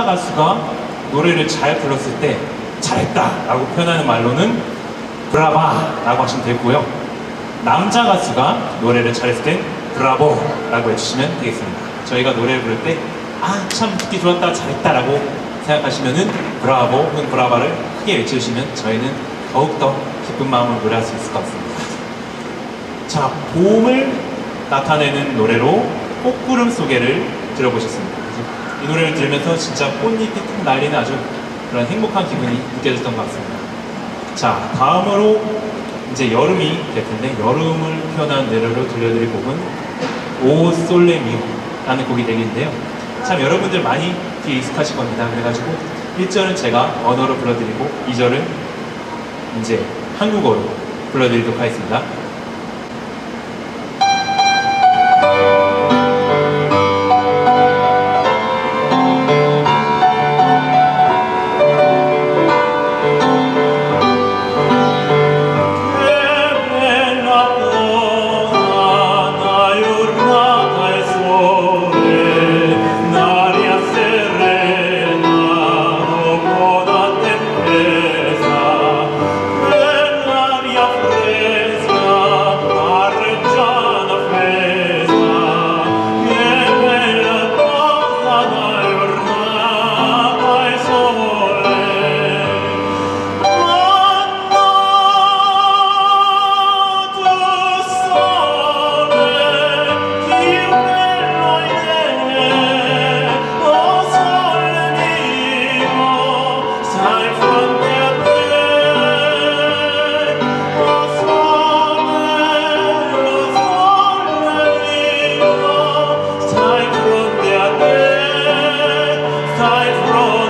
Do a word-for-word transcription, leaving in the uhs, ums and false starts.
가수가 노래를 잘 불렀을 때 잘했다 라고 표현하는 말로는 브라바 라고 하시면 되고요. 남자 가수가 노래를 잘했을 땐 브라보 라고 해주시면 되겠습니다. 저희가 노래를 부를 때 아, 참 듣기 좋았다, 잘했다 라고 생각하시면은 브라보 혹은 브라바를 크게 외쳐주시면 저희는 더욱더 기쁜 마음으로 노래할 수 있을 것 같습니다. 자, 봄을 나타내는 노래로 꽃구름 소개를 들어보셨습니다. 이 노래를 들으면서 진짜 꽃잎이 탁 날리는 아주 그런 행복한 기분이 느껴졌던 것 같습니다. 자, 다음으로 이제 여름이 될 텐데 여름을 표현한 노래로 들려드릴 곡은 오 솔레미오 라는 곡이 되겠는데요. 참 여러분들 많이 귀에 익숙하실 겁니다. 그래가지고 일 절은 제가 언어로 불러드리고 이 절은 이제 한국어로 불러드리도록 하겠습니다. From